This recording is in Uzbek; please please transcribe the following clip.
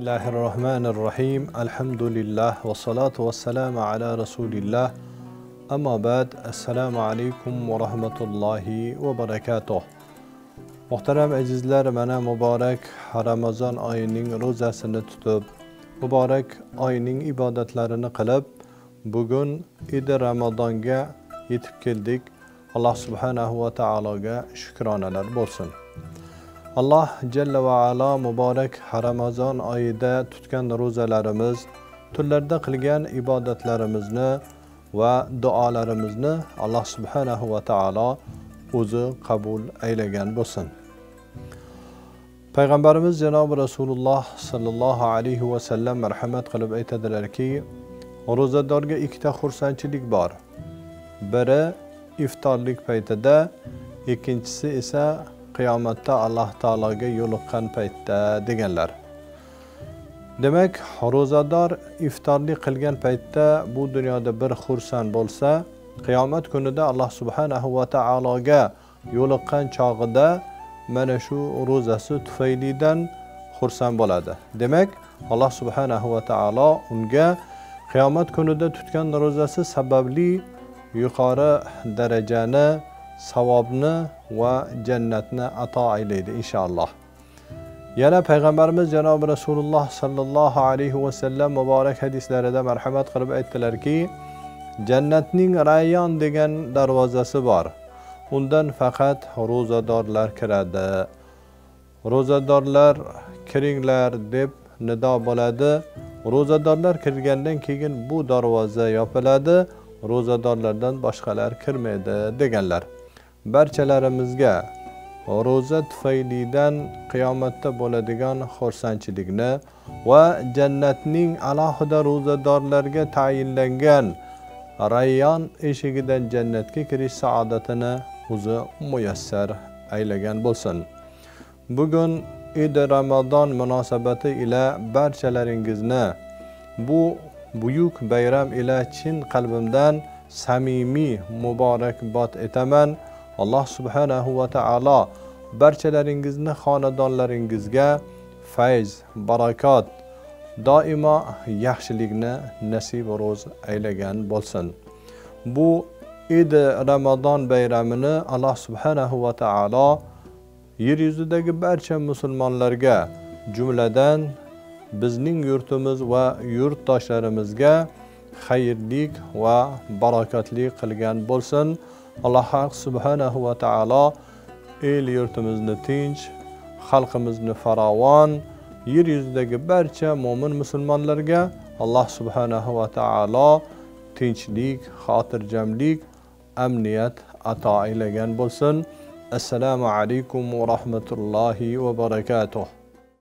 الله الرحمن الرحيم الحمد لله والصلاة والسلام على رسول الله أما بعد السلام عليكم ورحمة الله وبركاته. Muhtaram azizlar, mana muborak Ramazon oyining ro'zasini tutib, muborak oyining ibodatlarini qilib, bugun Eid Ramazonga yetib keldik. Alloh subhanahu va taologa shukronalar bo'lsin. Alloh jalla va ala muborak Ramazon oyida tutgan ro'zalarimiz, tunlarda qilgan ibodatlarimizni va duolarimizni Alloh subhanahu va taolo o'zi qabul aylagan bo'lsin. Payg'ambarimiz janob Rasululloh sallallohu alayhi va sallam marhamat qilib aytadilarki, ro'zadorga ikkita xursandchilik bor. Biri iftorlik paytida, ikkinchisi esa qiyomatda Alloh taologa yo'liqqan paytda deganlar. Demak, ro'zador iftorlik qilgan paytda bu dunyoda bir xursand bo'lsa, qiyomat kunida Alloh subhanahu va taologa yo'liqqan chog'ida mana shu ro'zasi tufaylidan xursand bo'ladi. Demak, Alloh subhanahu va taolo unga qiyomat kunida tutgan ro'zasi sababli yuqori darajani, savobni va jannatni ato aylaydi inshaalloh. Yana payg'ambarimiz janob Rasululloh sallallohu alayhi va sallam muborak hadislarida marhamat qilib aytdilarki, jannatning Rayyon degan darvozasi bor. Undan faqat ro'zadorlar kiradi. Ro'zadorlar kiringlar deb nido bo'ladi. Ro'zadorlar kirgandan keyin bu darvoza yopiladi. Ro'zadorlardan boshqalar kirmaydi deganlar. Barchalarimizga ro'za tufaylidan qiyomatda bo'ladigan xursandchilikni va jannatning alohida ro'zadorlarga tayinlangan Rayyon eshigidan jannatga kirish saodatini o'zi muyassar aylagan bo'lsin. Bugun Eid Ramazon munosabati ila barchalaringizni bu buyuk bayram ila chin qalbimdan samimiy muborakbod etaman. Alloh subhanahu va taolo barchalaringizni xonadonlaringizga fayz, barakot, doimo yaxshilikni nasib ro'z aylagan bo'lsin. Bu Eid Ramazon bayramini Alloh subhanahu va taolo yer yuzidagi barcha musulmonlarga, jumladan bizning yurtimiz va yurtdoshlarimizga xayrlik va barakotli qilgan bo'lsin. Alloh subhanahu va taolo el yurtimizni tinch, xalqimizni farovon, yer yuzidagi barcha mo'min musulmonlarga Alloh subhanahu va taolo tinchlik, xotirjamlik, amniyat ato aylagan bo'lsin. Assalomu alaykum va rahmatullohi va barakatuh.